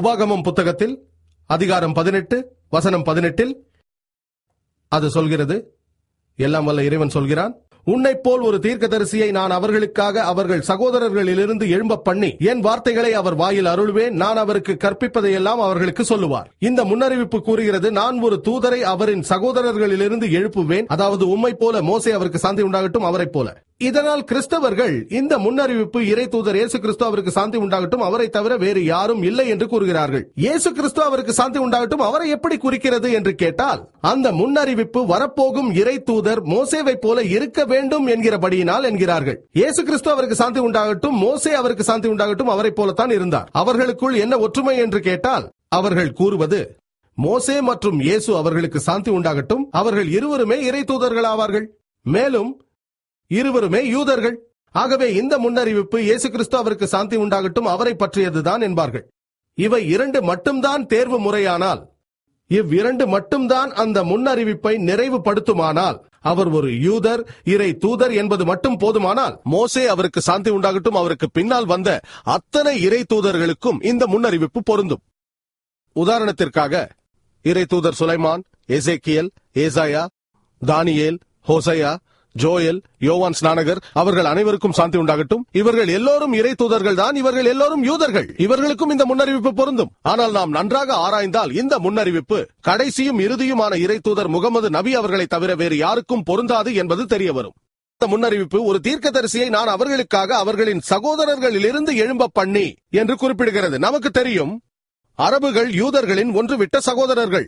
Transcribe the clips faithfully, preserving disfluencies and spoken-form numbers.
உபாகமம் புத்தகத்தில் அதிகாரம் பதினெட்டு வசனம் பதினெட்டில் அது சொல்கிறது, எல்லாம் வல்ல இறைவன் சொல்கிறான், உன்னைப் போல் ஒரு தீர்க்கதரிசியை நான் அவர்களுக்காக அவர்கள் சகோதரர்களிலிருந்து எழும்ப பண்ணி என் வார்த்தைகளை அவர் வாயில் அருள்வேன். நான் அவருக்கு கற்பிப்பதையெல்லாம் அவர்களுக்கு சொல்லுவார். இந்த முன்னறிவிப்பு கூறுகிறது, நான் ஒரு தூதரை அவரின் சகோதரர்களிலிருந்து எழுப்புவேன். அதாவது உம்மை போல, மோசே அவருக்கு சாந்தி உண்டாகட்டும் அவரை போல. இதனால் கிறிஸ்தவர்கள் இந்த முன்னறிவிப்பு இறை தூதர் இயேசு கிறிஸ்து அவருக்கு சாந்தி உண்டாகட்டும் அவரை தவிர வேறு யாரும் இல்லை என்று கூறுகிறார்கள். இயேசு கிறிஸ்து அவருக்கு சாந்தி உண்டாகட்டும் அவரை எப்படி குறிக்கிறது என்று கேட்டால், அந்த முன்னறிவிப்பு வரப்போகும் இறை தூதர் மோசேவை போல இருக்க வேண்டும் என்கிறபடியினால் என்கிறார்கள். இயேசு கிறிஸ்து அவருக்கு சாந்தி உண்டாகட்டும், மோசே அவருக்கு சாந்தி உண்டாகட்டும் அவரை போலத்தான் இருந்தார். அவர்களுக்குள் என்ன ஒற்றுமை என்று கேட்டால், அவர்கள் கூறுவது, மோசே மற்றும் இயேசு அவர்களுக்கு சாந்தி உண்டாகட்டும், அவர்கள் இருவருமே இறை தூதர்கள் ஆவார்கள், மேலும் இருவருமே யூதர்கள். ஆகவே இந்த முன்னறிவிப்பு இயேசு கிறிஸ்து அவருக்கு சாந்தி உண்டாகட்டும் அவரை பற்றியதுதான் என்பார்கள். இவை இரண்டு மட்டும்தான் தேர்வு முறையானால், இவ்விரண்டு மட்டும்தான் அந்த முன்னறிவிப்பை நிறைவுபடுத்துமானால், அவர் ஒரு யூதர் இறை தூதர் என்பது மட்டும் போதுமானால், மோசே அவருக்கு சாந்தி உண்டாகட்டும் அவருக்கு பின்னால் வந்த அத்தனை இறை தூதர்களுக்கும் இந்த முன்னறிவிப்பு பொருந்தும். உதாரணத்திற்காக இறை தூதர் சுலைமான், எசேக்கியேல், ஏசாயா, தானியேல், ஹோசையா, ஜோயல், யோவான் ஸ்நானகர் அவர்கள் அனைவருக்கும் சாந்தி உண்டாகட்டும். இவர்கள் எல்லோரும் இறை தூதர்கள் தான், இவர்கள் எல்லோரும் யூதர்கள். இவர்களுக்கும் இந்த முன்னறிவிப்பு பொருந்தும். ஆனால் நாம் நன்றாக ஆராய்ந்தால் இந்த முன்னறிவிப்பு கடைசியும் இறுதியுமான இறை தூதர் முகமது நபி அவர்களை தவிர வேறு யாருக்கும் பொருந்தாது என்பது தெரிய வரும். இந்த முன்னறிவிப்பு ஒரு தீர்க்கதரிசியை நான் அவர்களுக்காக அவர்களின் சகோதரர்களிலிருந்து எழும்ப பண்ணி என்று குறிப்பிடுகிறது. நமக்கு தெரியும், அரபுகள் யூதர்களின் ஒன்றுவிட்ட சகோதரர்கள்.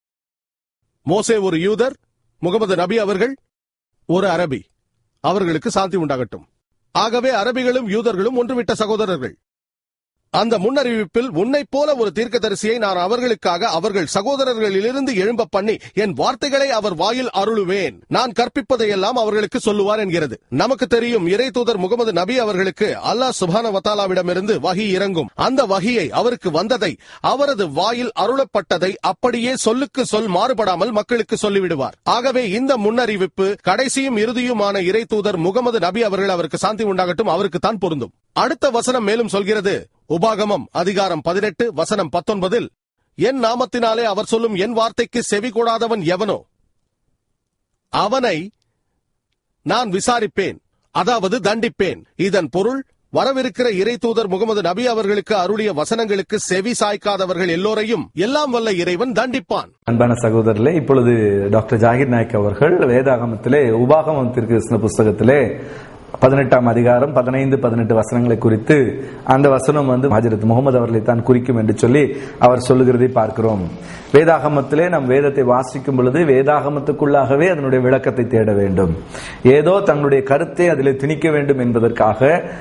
மோசே ஒரு யூதர், முகமது நபி அவர்கள் ஒரு அரபி. அவர்களுக்கு சாந்தி உண்டாகட்டும். ஆகவே அரபிகளும் யூதர்களும் ஒன்றுவிட்ட சகோதரர்கள். அந்த முன்னறிவிப்பில், உன்னைப் போல ஒரு தீர்க்கதரிசியை நான் அவர்களுக்காக அவர்கள் சகோதரர்களிலிருந்து எழும்ப பண்ணி என் வார்த்தைகளை அவர் வாயில் அருளுவேன், நான் கற்பிப்பதையெல்லாம் அவர்களுக்கு சொல்லுவார் என்கிறது. நமக்கு தெரியும், இறை தூதர் முகமது நபி அவர்களுக்கு அல்லாஹ் சுப்ஹானஹு வ தஆலாவிடமிருந்து வஹி இறங்கும். அந்த வஹியை, அவருக்கு வந்ததை, அவரது வாயில் அருளப்பட்டதை அப்படியே சொல்லுக்கு சொல் மாறுபடாமல் மக்களுக்கு சொல்லிவிடுவார். ஆகவே இந்த முன்னறிவிப்பு கடைசியும் இறுதியுமான இறை தூதர் முகமது நபி அவர்கள் அவருக்கு சாந்தி உண்டாகட்டும் அவருக்கு தான் பொருந்தும். அடுத்த வசனம் மேலும் சொல்கிறது, உபாகமம் அதிகாரம் பதினெட்டு வசனம் பத்தொன்பதில், என் நாமத்தினாலே அவர் சொல்லும் என் வார்த்தைக்கு செவி கொடாதவன் எவனோ அவனை நான் விசாரிப்பேன், அதாவது தண்டிப்பேன். இதன் பொருள், வரவிருக்கிற இறை தூதர் முகமது நபி அவர்களுக்கு அருளிய வசனங்களுக்கு செவி சாய்க்காதவர்கள் எல்லோரையும் எல்லாம் வல்ல இறைவன் தண்டிப்பான். அன்பான சகோதரர்களே, இப்பொழுது டாக்டர் ஜாகிர் நாயக் அவர்கள் வேதாகமத்திலே உபாகமம் தீர்க்கதரிசன புஸ்தகத்திலே பதினெட்டாம் அதிகாரம் பதினைந்து பதினெட்டு வசனங்களை குறித்து, அந்த வசனம் வந்து ஹஜ்ரத் முகமது அவர்களை தான் குறிக்கும் என்று சொல்லி அவர் சொல்லுகிறதை பார்க்கிறோம். வேதாகமத்திலே நாம் வேதத்தை வாசிக்கும் பொழுது வேதாகமத்துக்குள்ளாகவே அதனுடைய விளக்கத்தை தேட வேண்டும். ஏதோ தங்களுடைய கருத்தை அதில் திணிக்க வேண்டும் என்பதற்காக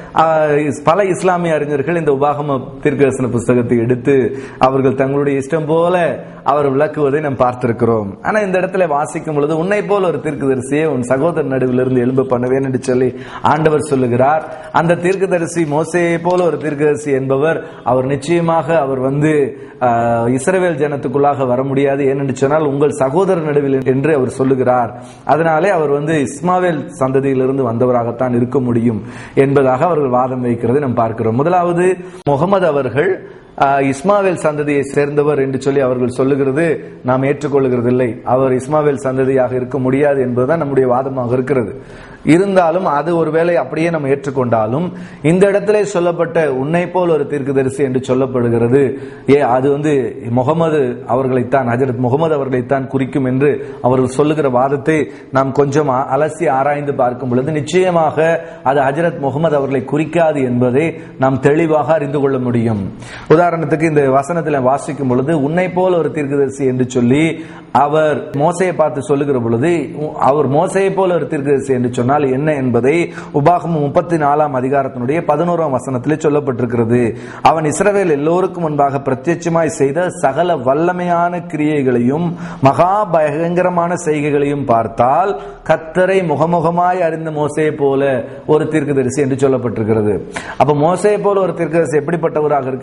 பல இஸ்லாமிய அறிஞர்கள் இந்த உபாகம தீர்க்கதரிசன புஸ்தகத்தை எடுத்து அவர்கள் தங்களுடைய இஷ்டம் போல அவர் விளக்குவதை நாம் பார்த்திருக்கிறோம். ஆனா இந்த இடத்துல வாசிக்கும் பொழுது, உன்னை போல ஒரு தீர்க்கதரிசியை உன் சகோதரர் நடுவிலிருந்து எழும்ப பண்ணுவேன் என்று சொல்லி ஆண்டவர் சொல்லுகிறார். அந்த தீர்க்கதரிசி மோசேயை போல ஒரு தீர்க்கதரிசி என்பவர், அவர் நிச்சயமாக அவர் வந்து இஸ்ரவேல் ஜனத்துக்குள்ளாக வர முடியாது. ஏனென்று சொன்னால் உங்கள் சகோதரர் நடுவில் என்று அவர் சொல்லுகிறார். அதனாலே அவர் வந்து இஸ்மாவேல் சந்ததியிலிருந்து வந்தவராகத்தான் இருக்க முடியும் என்பதாக அவர்கள் வாதம் வைக்கிறதை நாம் பார்க்கிறோம். முதலாவது, முகமது அவர்கள் இஸ்மாவேல் சந்ததியை சேர்ந்தவர் என்று சொல்லி அவர்கள் சொல்லுகிறது நாம் ஏற்றுக்கொள்ளுகிறதில்லை. அவர் இஸ்மாவேல் சந்ததியாக இருக்க முடியாது என்பதுதான் நம்முடைய வாதமாக இருக்கிறது. இருந்தாலும் அது ஒருவேளை அப்படியே நம்ம ஏற்றுக்கொண்டாலும், இந்த இடத்திலே சொல்லப்பட்ட உன்னை போல் ஒரு தீர்க்கதரிசி என்று சொல்லப்படுகிறது, ஏ அது வந்து முகமது அவர்களைத்தான், ஹஜ்ரத் முகமது அவர்களைத்தான் குறிக்கும் என்று அவர்கள் சொல்லுகிற வாதத்தை நாம் கொஞ்சம் அலசி ஆராய்ந்து பார்க்கும் பொழுது நிச்சயமாக அது ஹஜ்ரத் முகமது அவர்களை குறிக்காது என்பதை நாம் தெளிவாக அறிந்து கொள்ள முடியும். உதாரணத்துக்கு இந்த வசனத்தில் வாசிக்கும் பொழுது, உன்னை போல ஒரு தீர்க்கதரிசி என்று சொல்லி அவர் மோசையை பார்த்து சொல்லுகிற பொழுது, அவர் மோசையை போல ஒரு தீர்க்கதரிசி என்று சொன்னால் என்ன என்பதை உபாகமம் முப்பத்தி நாலாம் அதிகாரத்தினுடைய பதினோராம் வசனத்திலே சொல்லப்பட்டிருக்கிறது. அவன் இஸ்ரவேல் எல்லோருக்கும் முன்பாக பிரத்யட்சமாய் செய்த சகல வல்லமையான கிரியைகளையும் மகா பயங்கரமான செய்கைகளையும் பார்த்தால் கர்த்தரை முகமுகமாய் அறிந்த மோசையை போல ஒரு தீர்க்கதரிசி என்று சொல்லப்பட்டிருக்கிறது. அப்ப மோசையை போல ஒரு தீர்க்கதரிசி எப்படிப்பட்டவராக இருக்க வேண்டும்? அவர்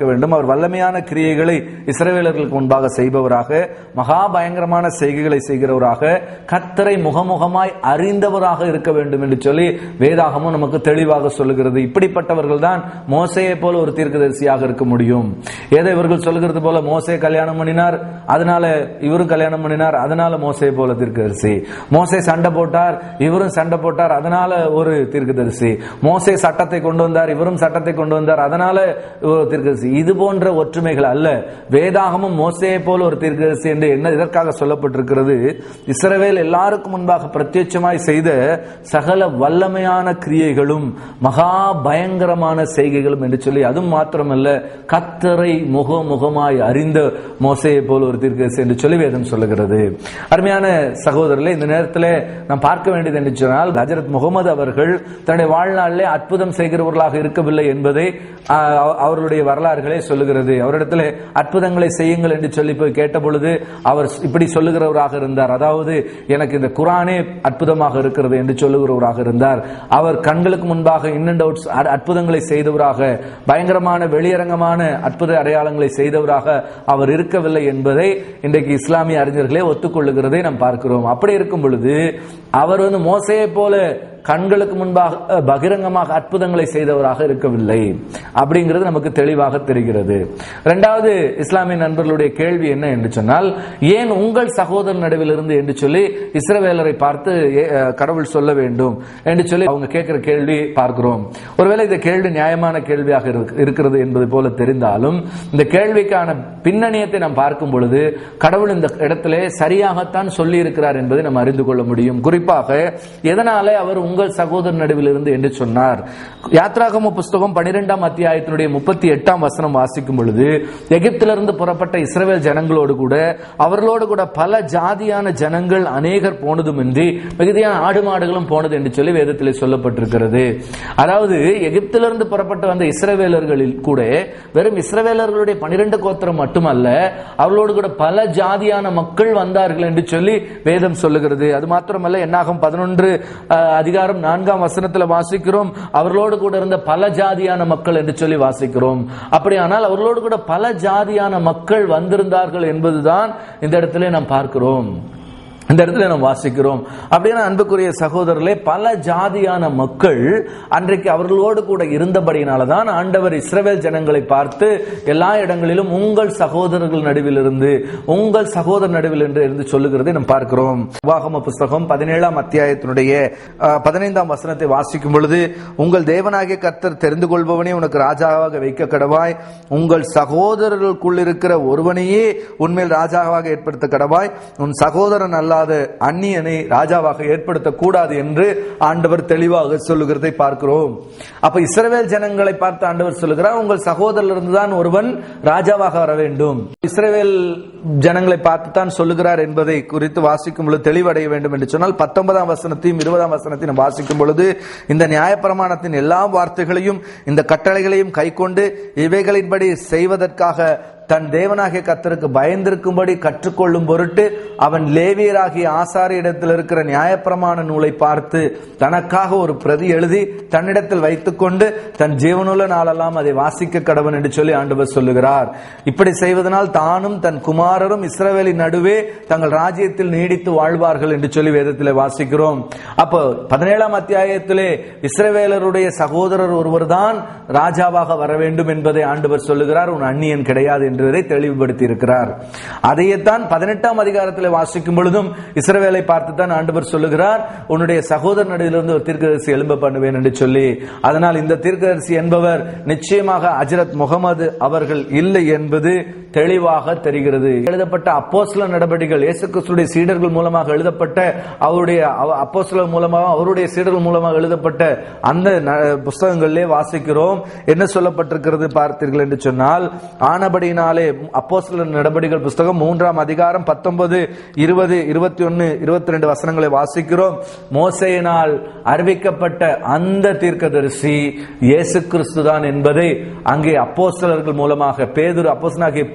வல்லமையான கிரியைகளை இஸ்ரவேலர்களுக்கு முன்பாக செய்பவராக, மகா பயங்கரமான செய்கைகளை செய்கிறவராக, கர்த்தரை முகமுகமாய் அறிந்தவராக இருக்க வேண்டும் என்று சொல்லி வேதாகமும் நமக்கு தெளிவாக சொல்லுகிறது. இப்படிப்பட்டவர்கள் தான் மோசேயை போல ஒரு தீர்க்கதரிசியாக இருக்க முடியும். ஏதோ இவர்கள் சொல்லுகிறது போல மோசே கல்யாணம் பண்ணினார், அதனால இவரும் கல்யாணம் பண்ணினார், அதனால மோசே போல தீர்க்கதரிசி. மோசே சண்டை போட்டார், இவரும் சண்டை போட்டார், அதனால ஒரு தீர்க்கதரிசி. மோசே சட்டத்தை கொண்டு வந்தார், இவரும் சட்டத்தை கொண்டு வந்தார், அதனால ஒரு தீர்க்கதரிசி. இது போன்ற ஒற்றுமைகள் அல்ல. வேதாகமும் மோசேயை போல ஒரு தீர்க்கதரிசி என்று என்ன இதற்காக சொல்லப்பட்டிருக்கிறது? இஸ்ரவேல் எல்லாருக்கும் முன்பாக பிரத்யட்சமாய் செய்த சகல வல்லமையான கிரியைகளும் மகா பயங்கரமான செய்கைகளும் என்று சொல்லி, அதுவும் மாத்திரமல்ல, கர்த்தரை முகமுகமாய் அறிந்த மோசேயை போல ஒரு தீர்க்கதரிசி என்று சொல்லி வேதம் சொல்லுகிறது. அருமையான சகோதரர்களே, இந்த நேரத்தில் நாம் பார்க்க வேண்டியது என்று சொன்னால், ஹஜரத் முகமது அவர்கள் தன்னுடைய வாழ்நாளிலே அற்புதம் செய்கிறவர்களாக இருக்கவில்லை என்பதை அவர்களுடைய வரலாறுகளே சொல்லுகிறது. அவரிடத்தில் அற்புதங்களை செய்யுங்கள் என்று சொல்லி போய் கேட்ட பொழுது அவர் இப்படி சொல்லுகிறவராக இருந்தார். அதாவது, எனக்கு இந்த குரானே அற்புதமாக இருக்கிறது என்று சொல்லுகிறவராக இருந்தார். அவர் கண்களுக்கு முன்பாக இன் அண்ட் அவுட்ஸ் அற்புதங்களை செய்தவராக, பயங்கரமான வெளியரங்கமான அற்புத அடையாளங்களை செய்தவராக அவர் இருக்கவில்லை என்பதை இன்றைக்கு இஸ்லாமிய அறிஞர்களே ஒத்துக்கொள்ளுகிறதை நாம் பார்க்கிறோம். அப்படி இருக்கும் பொழுது அவர் வந்து மோசேயை போல கண்களுக்கு முன்பாக பகிரங்கமாக அற்புதங்களை செய்தவராக இருக்கவில்லை அப்படிங்கிறது நமக்கு தெளிவாக தெரிகிறது. இரண்டாவது, இஸ்லாமிய நண்பர்களுடைய கேள்வி என்ன என்று சொன்னால், ஏன் உங்கள் சகோதரர் நடுவில் இருந்து என்று சொல்லி இஸ்ரவேலரை பார்த்து கடவுள் சொல்ல வேண்டும் என்று சொல்லி அவங்க கேட்கிற கேள்வி பார்க்கிறோம். ஒருவேளை இந்த கேள்வி நியாயமான கேள்வியாக இருக்கிறது என்பது போல தெரிந்தாலும், இந்த கேள்விக்கான பின்னணியத்தை நாம் பார்க்கும் பொழுது கடவுள் இந்த இடத்திலே சரியாகத்தான் சொல்லி இருக்கிறார் என்பதை நாம் அறிந்து கொள்ள முடியும். குறிப்பாக எதனாலே அவர் உங்கள் சகோதரர் நடுவில் இருந்து என்று சொன்னார்? யாத்ராகம புஸ்தகம் பனிரெண்டாம் அத்தியாயத்தினுடைய முப்பத்தி எட்டாம் வசனம் வாசிக்கும் பொழுது, எகிப்திலிருந்து புறப்பட்ட இஸ்ரவேல் ஜனங்களோடு கூட அவர்களோடு கூட பல ஜாதியான ஜனங்கள் அநேகர் போனதுமின்றி மிகுதியான ஆடு மாடுகளும் போனது என்று சொல்லி வேதத்திலே சொல்லப்பட்டிருக்கிறது. அதாவது, எகிப்திலிருந்து புறப்பட்டு வந்த இஸ்ரவேலர்களில் கூட வெறும் இஸ்ரவேலர்களுடைய பனிரெண்டு கோத்திரம் மட்டுமல்ல, அவர்களோடு கூட பல ஜாதியான மக்கள் வந்தார்கள் என்று சொல்லி வேதம் சொல்லுகிறது. அது மாத்திரமல்ல, என்னாகும் பதினொன்று அதிகாரம் நான்காம் வசனத்தில் வாசிக்கிறோம், அவர்களோடு கூட இருந்த பல ஜாதியான மக்கள் என்று சொல்லி வாசிக்கிறோம். அப்படியானால் அவர்களோடு கூட பல ஜாதியான மக்கள் வந்திருந்தார்கள் என்பதுதான் இந்த இடத்திலே நாம் பார்க்கிறோம், இந்த இடத்துல நாம் வாசிக்கிறோம். அப்படின்னா அன்புக்குரிய சகோதரர்களே, பல ஜாதியான மக்கள் அன்றைக்கு அவர்களோடு கூட இருந்தபடியினால்தான் ஆண்டவர் இஸ்ரவேல் ஜனங்களை பார்த்து எல்லா இடங்களிலும் உங்கள் சகோதரர்கள் நடுவில் இருந்து, உங்கள் சகோதரர் நடுவில் என்று இருந்து சொல்லுகிறதை நாம் பார்க்கிறோம். உபாகம புஸ்தகம் பதினேழாம் அத்தியாயத்தினுடைய பதினைந்தாம் வசனத்தை வாசிக்கும் பொழுது, உங்கள் தேவனாகிய கர்த்தர் தெரிந்து கொள்பவனே உனக்கு ராஜாவாக வைக்க கடவாய், உங்கள் சகோதரர்களுக்குள் இருக்கிற ஒருவனையே உன்மேல் ராஜாவாக ஏற்படுத்த கடவாய், உன் சகோதரன் அல்ல அந்நியனை ராஜாவாக ஏற்படுத்தக்கூடாது என்று ஆண்டவர் தெளிவாக சொல்லுகிறதை பார்க்கிறோம். அப்ப இஸ்ரவேல் ஜனங்களை பார்த்து ஆண்டவர் சொல்லுகிறார், உங்கள் சகோதரரிலிருந்து தான் ஒருவன் ராஜாவாக வர வேண்டும். இஸ்ரவேல் ஜனங்களை பார்த்து தான் சொல்லுகிறார் என்பதை குறித்து வாசிக்கும் பொழுது தெளிவடைய வேண்டும் என்று சொன்னால், பத்தொன்பதாம் வசனத்தையும் இருபதாம் வசனத்தையும் வாசிக்கும் பொழுது, இந்த நியாயப்பிரமாணத்தின் எல்லா வார்த்தைகளையும் இந்த கட்டளைகளையும் கைக்கொண்டு இவைகளின்படி செய்வதற்காக தன் தேவனாகிய கர்த்தருக்கு பயந்திருக்கும்படி கற்றுக்கொள்ளும் பொருட்டு அவன் லேவியராகிய ஆசாரியரிடத்தில் இருக்கிற நியாயப்பிரமாண நூலை பார்த்து தனக்காக ஒரு பிரதி எழுதி தன்னிடத்தில் வைத்துக் கொண்டு தன் ஜீவனுள்ள நாளெல்லாம் அதை வாசிக்க கடவன் என்று சொல்லி ஆண்டவர் சொல்லுகிறார். இப்படி செய்வதனால் தானும் தன் குமாரரும் இஸ்ரவேலின் நடுவே தங்கள் ராஜ்யத்தில் நீடித்து வாழ்வார்கள் என்று சொல்லி வேதத்திலே வாசிக்கிறோம். அப்போ பதினேழாம் அத்தியாயத்திலே இஸ்ரவேலருடைய சகோதரர் ஒருவர் தான் ராஜாவாக வர வேண்டும் என்பதை ஆண்டவர் சொல்லுகிறார். உன் அந்நியன் கிடையாது என்று தெளிவுபடுத்தி இருக்கிறார். அதையத்தான் பதினெட்டாம் அதிகாரத்தில் வாசிக்கும் பொழுதும் இஸ்ரவேலை பார்த்து தான் ஆண்டவர் சொல்லுகிறார், உன்னுடைய சகோதரர் நடுவிலிருந்து ஒரு தீர்க்கதரிசி எழும்ப பண்ணுவேன் என்று சொல்லி. அதனால் இந்த தீர்க்கதரிசி என்பவர் நிச்சயமாக ஹஜ்ரத் முகமது அவர்கள் இல்லை என்பது தெளிவாக தெரிகிறது. எழுதப்பட்ட அப்போஸ்தலர் நடபடிகள், இயேசு கிறிஸ்துவின் சீடர்கள் மூலமாக எழுதப்பட்ட அவருடைய அப்போஸ்தலர் மூலமாக அவருடைய சீடர்கள் மூலமாக எழுதப்பட்ட அந்த புத்தகங்களிலே வாசிக்கிறோம். என்ன சொல்லப்பட்டிருக்கிறது பார்த்தீர்கள் என்று சொன்னால், ஆனபடியினாலே அப்போஸ்தலர் நடபடிகள் புத்தகம் மூன்றாம் அதிகாரம் பத்தொன்பது இருபது இருபத்தி ஒன்னு இருபத்தி ரெண்டு வசனங்களை வாசிக்கிறோம். மோசேயினால் அறிவிக்கப்பட்ட அந்த தீர்க்கதரிசி இயேசு கிறிஸ்து தான் என்பதை அங்கே அப்போஸ்தலர்கள் மூலமாக பேதுரு அப்போஸ்தலனாகிய பேதுரு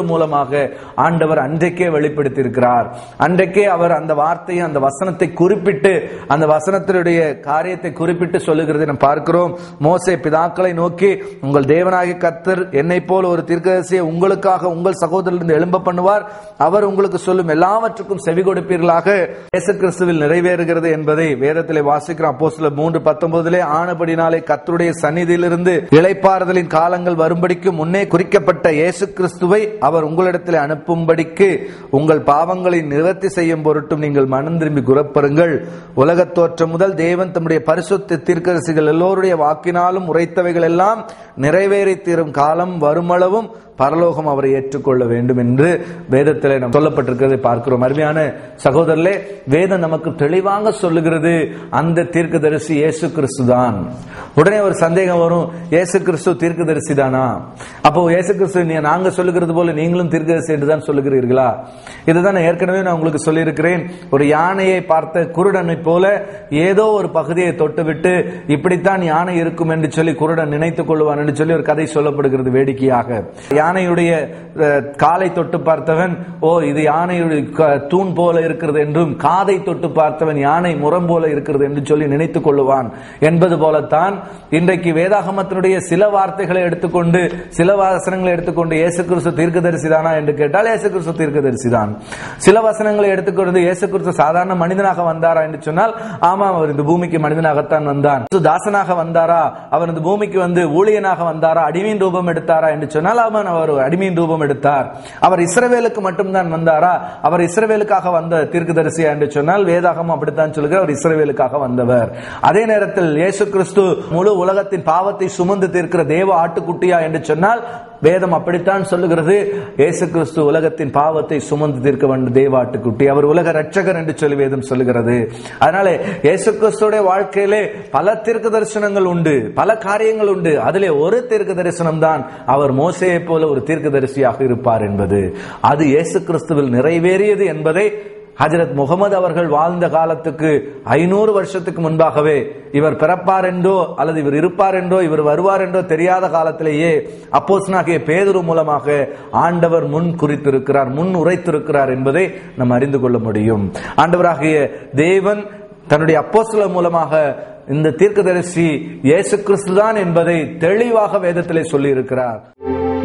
மூலமாக ஆண்டவர் அன்றைக்கே வெளிப்படுத்தி இருக்கிறார். அன்றைக்கே அவர் அந்த வார்த்தையை, அந்த வசனத்தை குறிப்பிட்டு, அந்த வசனத்தினுடைய காரியத்தை குறிப்பிட்டு சொல்லுகிறதை நாம் பார்க்கிறோம். மோசே பிதாக்களை நோக்கி, உங்கள் தேவனாகிய கர்த்தர் என்னை போல ஒரு தீர்க்கதரிசியை உங்களுக்காக உங்கள் சகோதரரிலிருந்து எழும்ப பண்ணுவார், அவர் உங்களுக்கு சொல்லும் எல்லாவற்றுக்கும் செவி கொடுப்பீர்களாக. இயேசு கிறிஸ்துவில் நிறைவேறுகிறது என்பதை வேதத்திலே வாசிக்கிறோம். அப்போஸ்தலர் மூன்று பத்தொன்பதிலே, ஆனபடினாலே கர்த்தருடைய சந்நிதியிலிருந்து இளைப்பாறுதலின் காலங்கள் வரும்படிக்கு முன்னே குறிக்கப்பட்ட இயேசு கிறிஸ்துவை அவர் உங்களிடத்தில் அனுப்பும்படிக்கு உங்கள் பாவங்களை நிவர்த்தி செய்யும் பொருட்டும் நீங்கள் மனம் திரும்பி குறப்பருங்கள். உலகத் தோற்றம் முதல் தேவன் தம்முடைய பரிசுத்த தீர்க்கதரிசிகள் எல்லோருடைய வாக்கினாலும் உரைத்தவைகள் எல்லாம் நிறைவேறி தீரும் காலம் வருமளவும் பரலோகம் அவரை ஏற்றுக்கொள்ள வேண்டும் என்று வேதத்திலே நாம் சொல்லப்பட்டிருக்கிறதை பார்க்கிறோம். அருமையான சகோதரர்களே, வேதம் நமக்கு தெளிவாக சொல்லுகிறது, அந்த தீர்க்கதரிசி இயேசு கிறிஸ்து தான். உடனே ஒரு சந்தேகம் வரும், இயேசு கிறிஸ்து தீர்க்கதரிசி தானா? அப்போ இயேசு கிறிஸ்து நாங்க சொல்லுகிறது போல நீங்களும் தீர்க்கதரிசி என்று தான் சொல்லுகிறீர்களா? இதுதான் நான் ஏற்கனவே நான் உங்களுக்கு சொல்லியிருக்கிறேன். ஒரு யானையை பார்த்த குருடனை போல ஏதோ ஒரு பகுதியை தொட்டுவிட்டு இப்படித்தான் யானை இருக்கும் என்று சொல்லி குருடன் நினைத்துக் கொள்வான் என்று சொல்லி ஒரு கதை சொல்லப்படுகிறது வேடிக்கையாக. யானையுடைய காலை தொட்டு பார்த்தவன், ஓ இது யானையுடைய தூண் போல இருக்கிறது என்றும், காதை தொட்டு பார்த்தவன் யானை முரம் போல இருக்கிறது என்று சொல்லி நினைத்துக் கொள்ளுவான் என்பது போலத்தான் இன்றைக்கு வேதாகமத்தினுடைய சில வார்த்தைகளை எடுத்துக்கொண்டு, சில வசனங்களை எடுத்துக்கொண்டு இயேசு கிறிஸ்து தீர்க்கதரிசி தானா என்று கேட்டால் இயேசு கிறிஸ்து தீர்க்கதரிசி தான். சில வசனங்களை எடுத்துக்கொண்டு இயேசு கிறிஸ்து சாதாரண மனிதனாக வந்தாரா என்று சொன்னால், ஆமாம், அவர் இந்த பூமிக்கு மனிதனாகத்தான் வந்தான். தாசனாக வந்தாரா, அவர் இந்த பூமிக்கு வந்து ஊழியனாக வந்தாரா, அடிமையின் ரூபம் எடுத்தாரா என்று சொன்னால், அவன் அவர் அடிமையின் ரூபம் எடுத்தார். அவர் இஸ்ரவேலுக்கு மட்டும்தான் வந்தாரா, அவர் இஸ்ரவேலுக்காக வந்த தீர்க்கதரிசியா என்று சொன்னால் வேதாகமம் அப்படித்தான் சொல்லுகிறார், அவர் இஸ்ரவேலுக்காக வந்தவர். அதே நேரத்தில் இயேசு கிறிஸ்து முழு உலகத்தின் பாவத்தை சுமந்து தீர்க்கிற தேவ ஆட்டுக்குட்டியா என்று சொன்னால் வேதம் அப்படித்தான் சொல்லுகிறது, இயேசு கிறிஸ்து உலகத்தின் பாவத்தை சுமந்து தீர்க்க வேண்டிய தேவ ஆட்டுக்குட்டி, அவர் உலக ரட்சகர் என்று சொல்லி வேதம் சொல்லுகிறது. அதனால இயேசு கிறிஸ்துடைய வாழ்க்கையிலே பல தீர்க்க தரிசனங்கள் உண்டு, பல காரியங்கள் உண்டு. அதிலே ஒரு தீர்க்க தரிசனம் தான் அவர் மோசேயை போல ஒரு தீர்க்கதரிசியாக இருப்பார் என்பது. அது இயேசு கிறிஸ்துவில் நிறைவேறியது என்பதை ஹஜரத் முகமது அவர்கள் வாழ்ந்த காலத்துக்கு ஐநூறு வருஷத்துக்கு முன்பாகவே, இவர் பிறப்பார் என்றோ அல்லது இவர் இருப்பார் என்றோ இவர் வருவார் என்றோ தெரியாத காலத்திலேயே அப்போஸ்தலனாகிய பேதுரு மூலமாக ஆண்டவர் முன் குறித்திருக்கிறார், முன் உரைத்திருக்கிறார் என்பதை நாம் அறிந்து கொள்ள முடியும். ஆண்டவராகிய தேவன் தன்னுடைய அப்போஸ்தலர் மூலமாக இந்த தீர்க்கதரிசி இயேசு கிறிஸ்து தான் என்பதை தெளிவாக வேதத்திலே சொல்லி இருக்கிறார்.